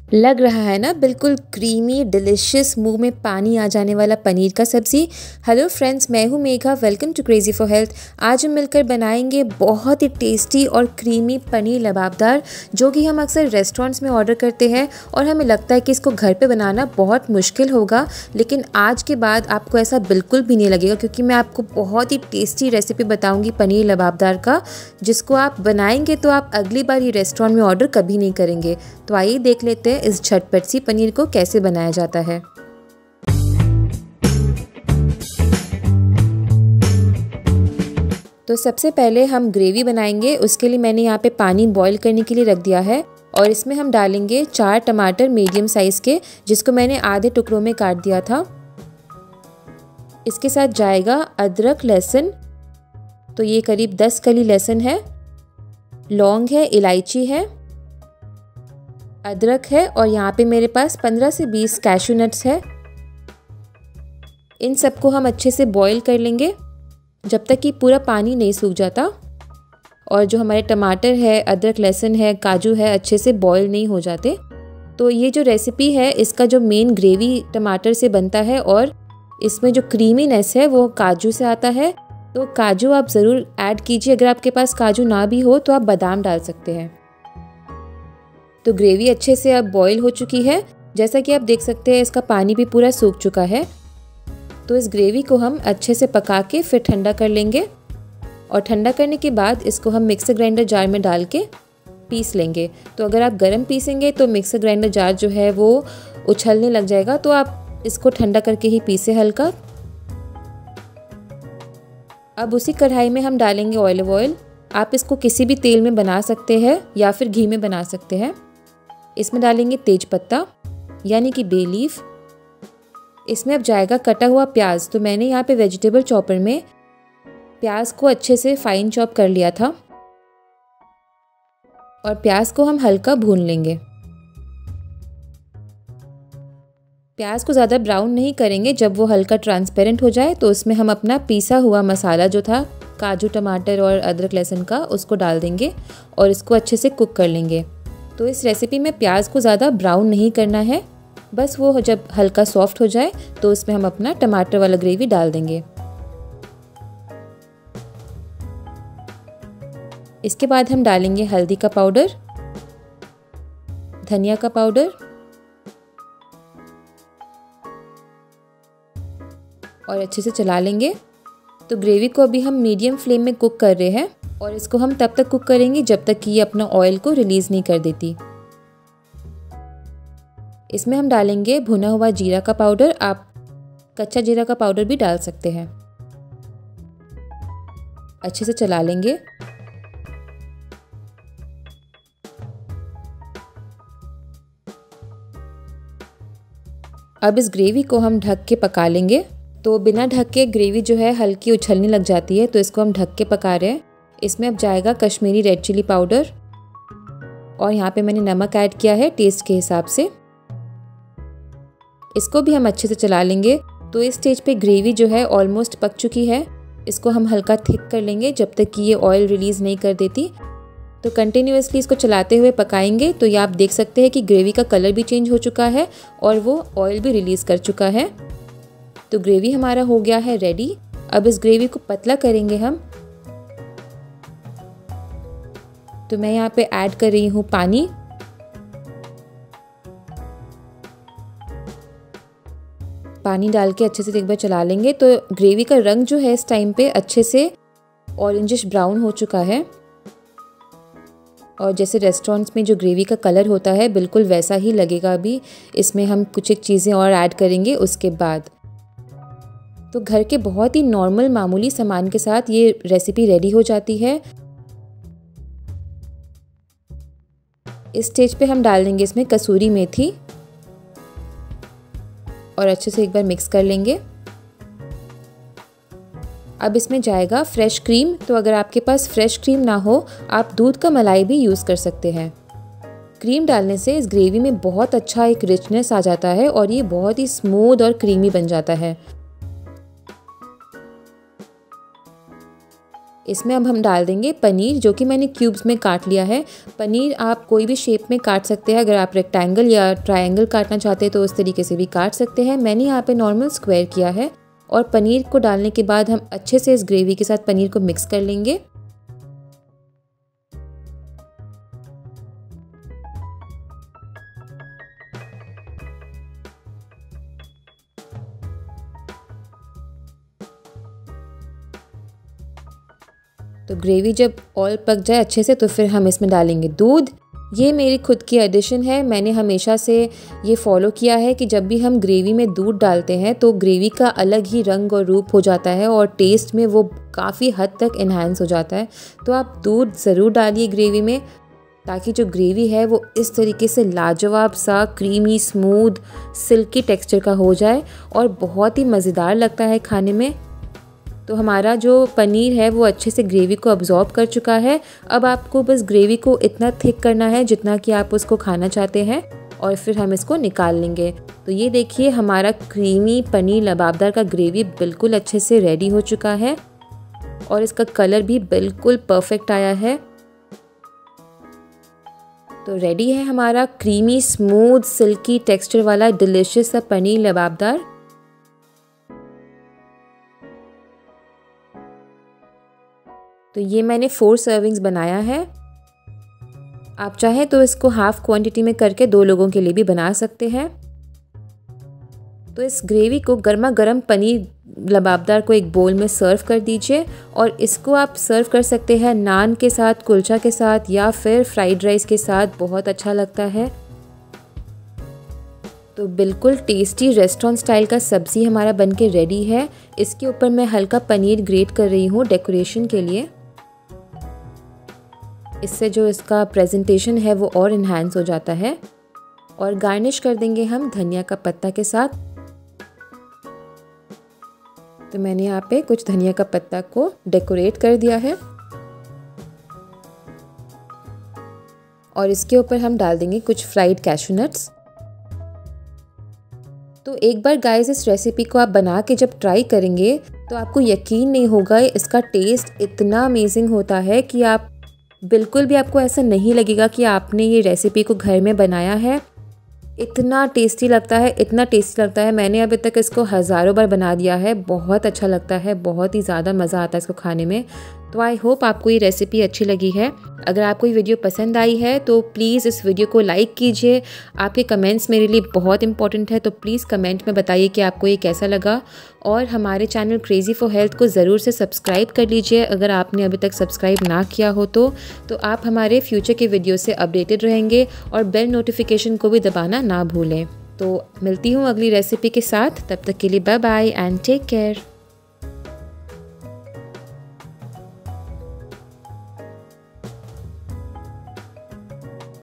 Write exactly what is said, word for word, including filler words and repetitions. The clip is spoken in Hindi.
लग रहा है ना बिल्कुल क्रीमी डिलिशियस, मुंह में पानी आ जाने वाला पनीर का सब्ज़ी। हेलो फ्रेंड्स, मैं हूं Megha, welcome to crazy for health. आज हम मिलकर बनाएंगे बहुत ही टेस्टी और क्रीमी पनीर लबाबदार, जो कि हम अक्सर रेस्टोरेंट्स में ऑर्डर करते हैं और हमें लगता है कि इसको घर पे बनाना बहुत मुश्किल होगा। लेकिन आज के बाद आपको ऐसा बिल्कुल भी नहीं लगेगा, क्योंकि मैं आपको बहुत ही टेस्टी रेसिपी बताऊँगी पनीर लबाबदार का, जिसको आप बनाएंगे तो आप अगली बार ये रेस्टोरेंट में ऑर्डर कभी नहीं करेंगे। तो आइए देख लेते हैं इस झटपट सी पनीर को कैसे बनाया जाता है। तो सबसे पहले हम ग्रेवी बनाएंगे। उसके लिए मैंने यहाँ पे पानी बॉईल करने के लिए रख दिया है और इसमें हम डालेंगे चार टमाटर मीडियम साइज़ के, जिसको मैंने आधे टुकड़ों में काट दिया था। इसके साथ जाएगा अदरक लहसुन, तो ये करीब दस कली लहसुन है, लौंग है, इलायची है, अदरक है और यहाँ पे मेरे पास पंद्रह से बीस कैशू नट्स है। इन सबको हम अच्छे से बॉईल कर लेंगे जब तक कि पूरा पानी नहीं सूख जाता और जो हमारे टमाटर है, अदरक लहसुन है, काजू है, अच्छे से बॉईल नहीं हो जाते। तो ये जो रेसिपी है, इसका जो मेन ग्रेवी टमाटर से बनता है और इसमें जो क्रीमीनेस है वो काजू से आता है। तो काजू आप ज़रूर ऐड कीजिए। अगर आपके पास काजू ना भी हो तो आप बादाम डाल सकते हैं। तो ग्रेवी अच्छे से अब बॉईल हो चुकी है। जैसा कि आप देख सकते हैं, इसका पानी भी पूरा सूख चुका है। तो इस ग्रेवी को हम अच्छे से पका के फिर ठंडा कर लेंगे और ठंडा करने के बाद इसको हम मिक्सर ग्राइंडर जार में डाल के पीस लेंगे। तो अगर आप गरम पीसेंगे तो मिक्सर ग्राइंडर जार जो है वो उछलने लग जाएगा, तो आप इसको ठंडा करके ही पीसे हल्का। अब उसी कढ़ाई में हम डालेंगे ऑलिव ऑयल। आप इसको किसी भी तेल में बना सकते हैं या फिर घी में बना सकते हैं। इसमें डालेंगे तेज पत्ता यानी कि बे लीफ। इसमें अब जाएगा कटा हुआ प्याज। तो मैंने यहाँ पे वेजिटेबल चॉपर में प्याज को अच्छे से फाइन चॉप कर लिया था और प्याज को हम हल्का भून लेंगे। प्याज को ज़्यादा ब्राउन नहीं करेंगे। जब वो हल्का ट्रांसपेरेंट हो जाए तो उसमें हम अपना पीसा हुआ मसाला जो था काजू, टमाटर और अदरक लहसुन का, उसको डाल देंगे और इसको अच्छे से कुक कर लेंगे। तो इस रेसिपी में प्याज को ज़्यादा ब्राउन नहीं करना है, बस वो जब हल्का सॉफ्ट हो जाए तो उसमें हम अपना टमाटर वाला ग्रेवी डाल देंगे। इसके बाद हम डालेंगे हल्दी का पाउडर, धनिया का पाउडर और अच्छे से चला लेंगे। तो ग्रेवी को अभी हम मीडियम फ्लेम में कुक कर रहे हैं और इसको हम तब तक कुक करेंगे जब तक कि ये अपना ऑयल को रिलीज़ नहीं कर देती। इसमें हम डालेंगे भुना हुआ जीरा का पाउडर। आप कच्चा जीरा का पाउडर भी डाल सकते हैं। अच्छे से चला लेंगे। अब इस ग्रेवी को हम ढक के पका लेंगे। तो बिना ढक के ग्रेवी जो है हल्की उछलने लग जाती है, तो इसको हम ढक के पका रहे हैं। इसमें अब जाएगा कश्मीरी रेड चिली पाउडर और यहाँ पे मैंने नमक ऐड किया है टेस्ट के हिसाब से। इसको भी हम अच्छे से चला लेंगे। तो इस स्टेज पे ग्रेवी जो है ऑलमोस्ट पक चुकी है। इसको हम हल्का थिक कर लेंगे जब तक कि ये ऑयल रिलीज़ नहीं कर देती। तो कंटिन्यूअसली इसको चलाते हुए पकाएंगे। तो ये आप देख सकते हैं कि ग्रेवी का कलर भी चेंज हो चुका है और वो ऑयल भी रिलीज़ कर चुका है। तो ग्रेवी हमारा हो गया है रेडी। अब इस ग्रेवी को पतला करेंगे हम। तो मैं यहाँ पे ऐड कर रही हूँ पानी। पानी डाल के अच्छे से एक बार चला लेंगे। तो ग्रेवी का रंग जो है इस टाइम पे अच्छे से ऑरेंजिश ब्राउन हो चुका है और जैसे रेस्टोरेंट्स में जो ग्रेवी का कलर होता है बिल्कुल वैसा ही लगेगा। अभी इसमें हम कुछ एक चीज़ें और ऐड करेंगे उसके बाद। तो घर के बहुत ही नॉर्मल मामूली सामान के साथ ये रेसिपी रेडी हो जाती है। इस स्टेज पे हम डाल देंगे इसमें कसूरी मेथी और अच्छे से एक बार मिक्स कर लेंगे। अब इसमें जाएगा फ्रेश क्रीम। तो अगर आपके पास फ्रेश क्रीम ना हो, आप दूध का मलाई भी यूज़ कर सकते हैं। क्रीम डालने से इस ग्रेवी में बहुत अच्छा एक रिचनेस आ जाता है और ये बहुत ही स्मूथ और क्रीमी बन जाता है। इसमें अब हम डाल देंगे पनीर, जो कि मैंने क्यूब्स में काट लिया है। पनीर आप कोई भी शेप में काट सकते हैं, अगर आप रेक्टेंगल या ट्रायंगल काटना चाहते हैं तो उस तरीके से भी काट सकते हैं। मैंने यहाँ पे नॉर्मल स्क्वायर किया है। और पनीर को डालने के बाद हम अच्छे से इस ग्रेवी के साथ पनीर को मिक्स कर लेंगे। तो ग्रेवी जब ऑल पक जाए अच्छे से तो फिर हम इसमें डालेंगे दूध। ये मेरी खुद की एडिशन है, मैंने हमेशा से ये फॉलो किया है कि जब भी हम ग्रेवी में दूध डालते हैं तो ग्रेवी का अलग ही रंग और रूप हो जाता है और टेस्ट में वो काफ़ी हद तक इन्हांस हो जाता है। तो आप दूध ज़रूर डालिए ग्रेवी में, ताकि जो ग्रेवी है वो इस तरीके से लाजवाब सा क्रीमी स्मूथ सिल्की टेक्सचर का हो जाए और बहुत ही मज़ेदार लगता है खाने में। तो हमारा जो पनीर है वो अच्छे से ग्रेवी को अब्जॉर्ब कर चुका है। अब आपको बस ग्रेवी को इतना थिक करना है जितना कि आप उसको खाना चाहते हैं और फिर हम इसको निकाल लेंगे। तो ये देखिए हमारा क्रीमी पनीर लबाबदार का ग्रेवी बिल्कुल अच्छे से रेडी हो चुका है और इसका कलर भी बिल्कुल परफेक्ट आया है। तो रेडी है हमारा क्रीमी स्मूथ सिल्की टेक्सचर वाला डिलिशियस सा पनीर लबाबदार। तो ये मैंने फोर सर्विंग्स बनाया है। आप चाहें तो इसको हाफ क्वांटिटी में करके दो लोगों के लिए भी बना सकते हैं। तो इस ग्रेवी को गर्मा गर्म पनीर लबाबदार को एक बोल में सर्व कर दीजिए और इसको आप सर्व कर सकते हैं नान के साथ, कुलचा के साथ या फिर फ्राइड राइस के साथ, बहुत अच्छा लगता है। तो बिल्कुल टेस्टी रेस्टोरेंट स्टाइल का सब्ज़ी हमारा बनके रेडी है। इसके ऊपर मैं हल्का पनीर ग्रेट कर रही हूँ डेकोरेशन के लिए, इससे जो इसका प्रेजेंटेशन है वो और इन्हांस हो जाता है। और गार्निश कर देंगे हम धनिया का पत्ता के साथ। तो मैंने यहाँ पे कुछ धनिया का पत्ता को डेकोरेट कर दिया है और इसके ऊपर हम डाल देंगे कुछ फ्राइड कैशू नट्स। तो एक बार गाइस इस रेसिपी को आप बना के जब ट्राई करेंगे तो आपको यकीन नहीं होगा, इसका टेस्ट इतना अमेजिंग होता है कि आप बिल्कुल भी आपको ऐसा नहीं लगेगा कि आपने ये रेसिपी को घर में बनाया है। इतना टेस्टी लगता है, इतना टेस्टी लगता है। मैंने अभी तक इसको हज़ारों बार बना दिया है। बहुत अच्छा लगता है, बहुत ही ज़्यादा मज़ा आता है इसको खाने में। तो आई होप आपको ये रेसिपी अच्छी लगी है। अगर आपको ये वीडियो पसंद आई है तो प्लीज़ इस वीडियो को लाइक कीजिए। आपके कमेंट्स मेरे लिए बहुत इंपॉर्टेंट है, तो प्लीज़ कमेंट में बताइए कि आपको ये कैसा लगा। और हमारे चैनल क्रेज़ी फॉर हेल्थ को ज़रूर से सब्सक्राइब कर लीजिए अगर आपने अभी तक सब्सक्राइब ना किया हो तो तो आप हमारे फ्यूचर के वीडियो से अपडेटेड रहेंगे और बेल नोटिफिकेशन को भी दबाना ना भूलें। तो मिलती हूँ अगली रेसिपी के साथ, तब तक के लिए bye bye and take care.